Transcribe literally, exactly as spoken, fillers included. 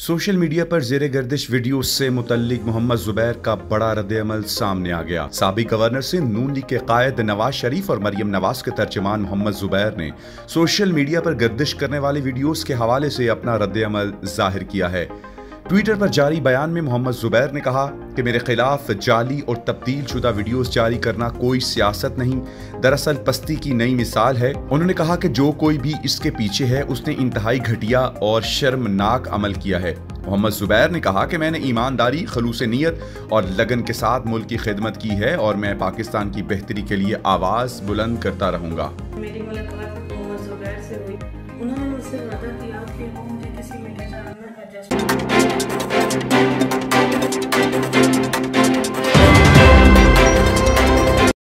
Social media पर जेरे गर्दिश video से मुतल्लिक मोहम्मद जुबैर का बड़ा रद्द-ए-अमल सामने आ गया। साबिक गवर्नर से नून लीग के कायद नवाज शरीफ और मरियम नवाज के तर्जमान मोहम्मद जुबैर ने सोशल मीडिया पर गर्दिश करने वाली वीडियोस के हवाले से अपना रद्द-ए-अमल जाहिर किया है। ट्विटर पर जारी बयान में मोहम्मद जुबैर ने कहा कि मेरे खिलाफ जाली और तब्दील शुदा वीडियोस जारी करना कोई सियासत नहीं, दरअसल पस्ती की नई मिसाल है। उन्होंने कहा कि जो कोई भी इसके पीछे है उसने इंतहाई घटिया और शर्मनाक अमल किया है। मोहम्मद जुबैर ने कहा कि मैंने ईमानदारी, खलूस नीयत और लगन के साथ मुल्क की खिदमत की है और मैं पाकिस्तान की बेहतरी के लिए आवाज़ बुलंद करता रहूँगा। मेरी मुलाकात